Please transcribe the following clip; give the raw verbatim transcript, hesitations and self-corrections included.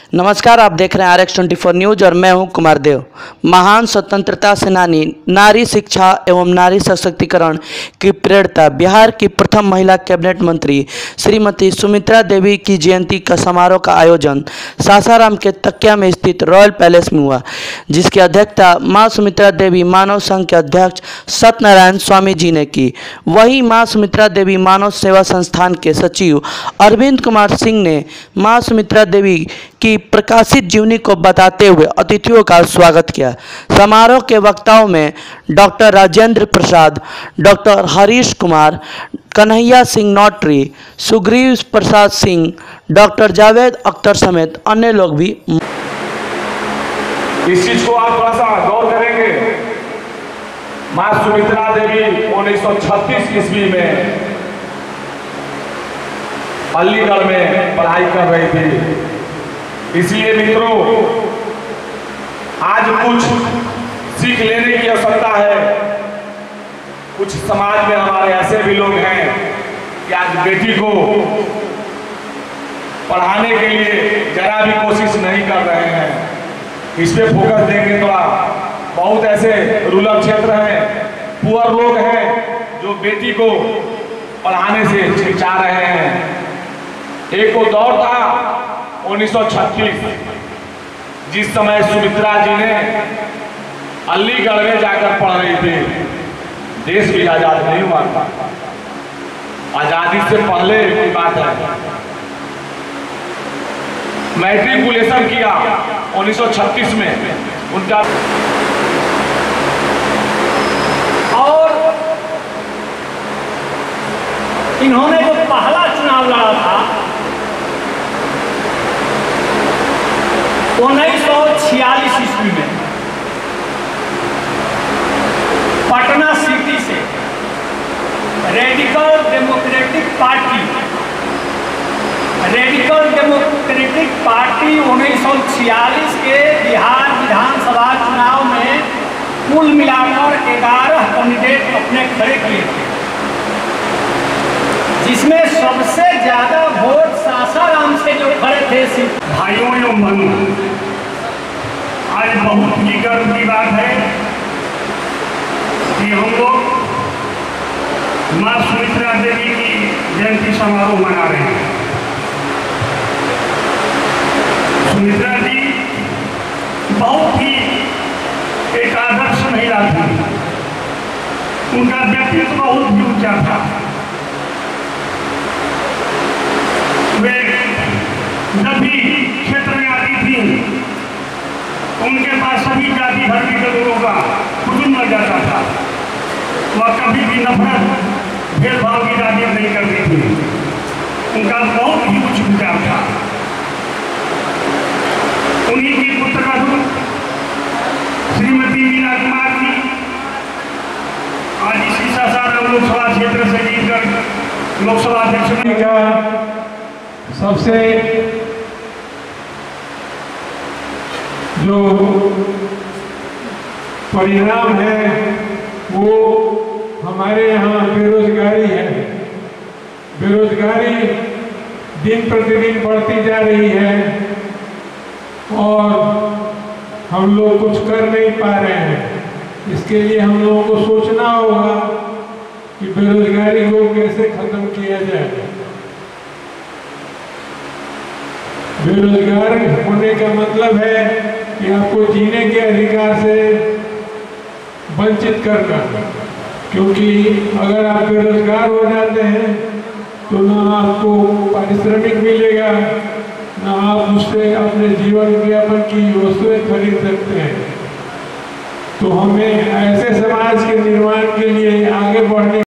नमस्कार, आप देख रहे हैं R X twenty four news और मैं हूं कुमार देव। महान स्वतंत्रता सेनानी, नारी शिक्षा एवं नारी सशक्तिकरण की प्रेरणा बिहार की प्रथम महिला कैबिनेट मंत्री श्रीमती सुमित्रा देवी की जयंती का समारोह का आयोजन सासाराम के तकिया में स्थित रॉयल पैलेस में हुआ, जिसकी अध्यक्षता मां सुमित्रा देवी मानव संघ के अध्यक्ष सत्यनारायण स्वामी जी ने की। वहीं मां सुमित्रा देवी मानव सेवा संस्थान के सचिव अरविंद कुमार सिंह ने मां सुमित्रा देवी की प्रकाशित जीवनी को बताते हुए अतिथियों का स्वागत किया। समारोह के वक्ताओं में doctor Rajendra Prasad, doctor Harish Kumar, Kanhaiya Singh Nautari, Sugriv Prasad Singh, doctor Javed Akhtar समेत अन्य लोग भी। इस चीज को आप थोड़ा सा गौर करेंगे। मां सुमित्रा देवी उन्नीस सौ छत्तीस ईस्वी में अलीगढ़ में पढ़ाई कर रही थी। इसलिए मित्रों, आज कुछ सीख लेने की आवश्यकता है। कुछ समाज में हमारे ऐसे भी लोग हैं कि आज बेटी को पढ़ाने के लिए जरा भी कोशिश नहीं कर रहे हैं। इस पे फोकस देंगे तो बहुत ऐसे रूरल क्षेत्र हैं, पुअर लोग हैं जो बेटी को पढ़ाने से हिचकिचा रहे हैं। एक वो दौर था उन्नीस सौ छत्तीस, जिस समय सुमित्रा जी ने अलीगढ़ में जाकर पढ़ रही थी। देश भी आजाद नहीं हुआ था, आजादी से पहले की बात है। मैट्रिकुलेशन किया उन्नीस सौ छत्तीस में उनका, और इन्होंने जो पहला चुनाव लड़ा था उन्नीस सौ छियालीस ईस्वी में पटना सिटी से radical democratic party radical democratic party उन्नीस सौ छियालीस के बिहार विधानसभा चुनाव में कुल मिलाकर ग्यारह कैंडिडेट अपने खड़े किए थे, जिसमें सबसे ज्यादा वोट सासाराम से जो खड़े थे। भाइयों एवं बहनों, आज बहुत ही गर्व की बात है कि हम लोग मां सुमित्रा देवी की जयंती समारोह मना रहे हैं। सुमित्रा जी बहुत ही एक आदर्श महिला थी। उनका व्यक्तित्व बहुत ही ऊंचा था। वे जब भी क्षेत्र में आती थी, उनके पास सभी जाति धर्म के लोगों का कुटुंब मिल जाता था। वह कभी भी नफरत भेदभाव की राजनीति नहीं करती थी। उनका बहुत ही उच्च विचार था। उन्हीं की पुत्र श्रीमती मीना कुमार जी आज इसी सासाराम लोकसभा क्षेत्र से जीतकर लोकसभा अध्यक्ष का सबसे जो परिणाम है वो हमारे यहाँ बेरोजगारी है। बेरोजगारी दिन प्रतिदिन बढ़ती जा रही है और हम लोग कुछ कर नहीं पा रहे हैं। इसके लिए हम लोगों को सोचना होगा कि बेरोजगारी को कैसे खत्म किया जाए। बेरोजगार होने का मतलब है कि आपको जीने के अधिकार से वंचित करना, क्योंकि अगर आप बेरोजगार हो जाते हैं तो ना आपको पारिश्रमिक मिलेगा, ना आप उससे अपने जीवन यापन की वस्तुएं खरीद सकते हैं। तो हमें ऐसे समाज के निर्माण के लिए आगे बढ़ने